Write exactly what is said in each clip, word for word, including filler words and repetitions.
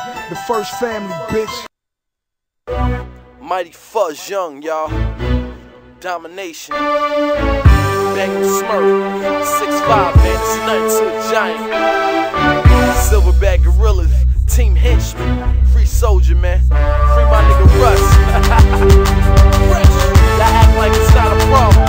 The first family, bitch. Mighty Fuzz Young, y'all. Domination. BangEmSmurf. six five, man, it's nothing to a giant. Silverback Gorillas. Team Henchman. Free Soldier, man. Free my nigga Russ. Fresh. Y'all act like it's not a problem.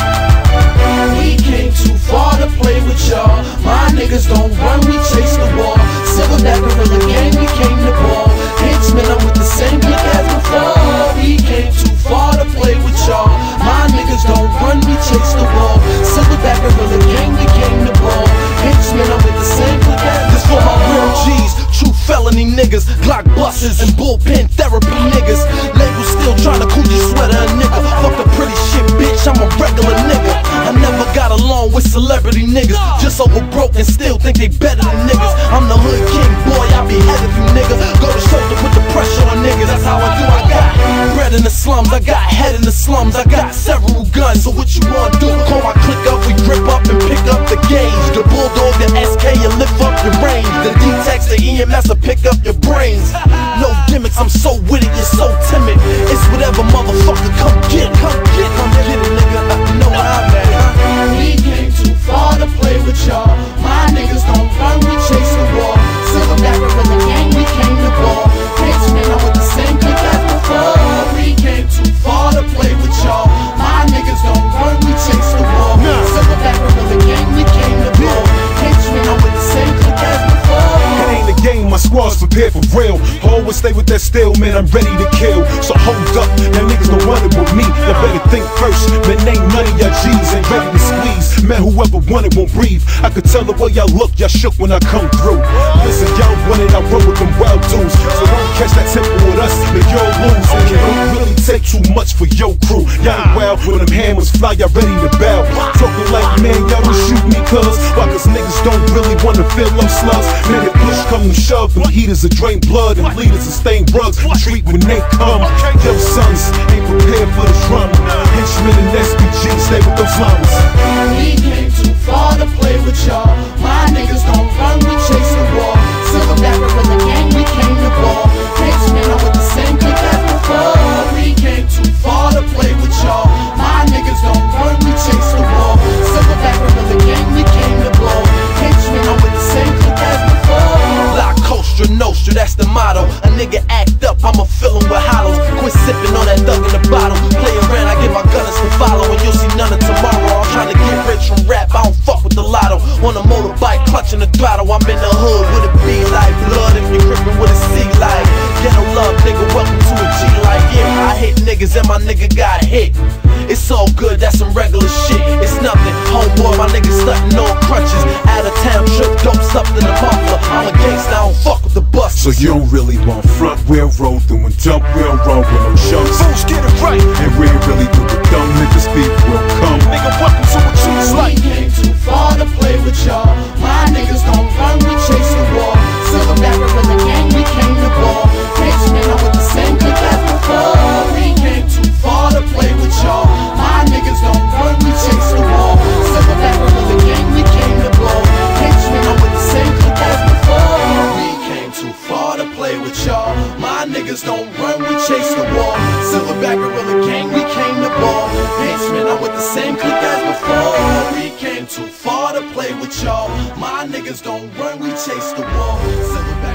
We came too far to play with y'all. My niggas don't run, we chase the wall. Silverback Gorilla gang, we came to ball. Henchman, I'm with the same clique as before. We came too far to play with y'all. My niggas don't run, we chase the wall. Silverback Gorilla gang, we came to ball. Henchman, I'm with the same clique as before. This for my real G's, true felony niggas, Glock busters and bullpen therapy niggas. Labels still tryna coochie sweater a nigga. Fuck the pretty shit, bitch, I'm a regular nigga. I never got along with celebrity niggas, just over broke and still think they better than niggas. I'm the hood king, boy, I be ahead of you niggas. Go to shoulder, put the pressure on niggas, that's how I do. I got bread in the slums, I got head in the slums, I got several guns, so what you wanna do? Call my click up, we grip up and pick up the gauge. The bulldog, the S K, you lift up your range. The D-Tex, the E M S will pick up your brains. No gimmicks, I'm so witty, you're so timid. It's whatever, motherfucker, come get it, come get it, come get it, nigga. You know where I'm at, huh? We came too far to play with y'all. My niggas don't run, we chase the wall. Silverback Gorilla gang, we came to ball. Henchman, I'm with the same clique as before. We came too far to play with y'all. My niggas don't run, we chase the wall. Silverback Gorilla gang, we came to ball. Henchman, I'm with the same clique as before. It ain't a game, my squad's prepared for real. Always stay with that steel, man, I'm ready to kill. So hold up, y'all niggas don't want it with me. Y'all better think first, man, ain't none of y'all G's ain't ready to squeeze. Man, whoever want it won't breathe. I could tell the way y'all look, y'all shook when I come through. Listen, y'all want it, I roll with them wild dudes. So don't catch that tempo with us, then you'll lose. And it don't really take too much for your crew. Y'all ain't wild when them hammers fly, y'all ready to bow. Talking like, man, y'all don't shoot me cuz. Why, cause niggas don't really wanna feel them slugs. Man, if push come to shove, them heaters will drain blood and leaders will stain rugs. Treat when they come. Yo, sons ain't prepared for the drama. Henchmen and S P G stay with those llamas. We came too far to play with y'all. My niggas don't run, we chase the wall. Silverback Gorilla gang, we came to ball. Henchman, I'm with the same clique as before. We came too far to play with y'all. My niggas don't run, we chase the wall. Silverback Gorilla gang, we came to ball. Henchman, I'm with the same clique as before. La Costa Nostra, that's the motto. A nigga act up, I'ma fill him with hollows. Quit sipping on that thug in the bottle. Play around, I give my gunners to follow, and you'll see none of tomorrow. I'm trying to get rich from rap, I don't fuck with the lotto. On a motorbike, clutching the throttle. I'm in the hood with a B like blood. If you're gripping with a C like ghetto love, nigga, welcome to a G like. Yeah, I hit niggas and my nigga got hit. It's all good, that's some regular shit. It's nothing, homeboy, my niggas stunting on crutches. Out of town trip, dope something to muffler. I'm a gangsta, I don't fuck with the bus. So you don't really want front wheel roll through and dump wheel roll with no chunks. Fools get it right. And we ain't really do the dumb niggas beef will come. Nigga, welcome to a G's like. We came too far to play with y'all. My niggas don't run, we chase the wall. Silverback Gorilla gang, we came to ball. Henchman, I'm with the same clique as before. We came too far to play with y'all. My niggas don't run, we chase the wall. Silverback Gorilla gang, we came to ball. Henchman, I'm with the same clique as before. We came too far to play with y'all. My niggas don't run, we chase the wall. Silverback Gorilla gang, we came to ball. Henchman, I'm with the same clique as before. We came too far to play with y'all. My niggas don't run, we chase the wall. Silverback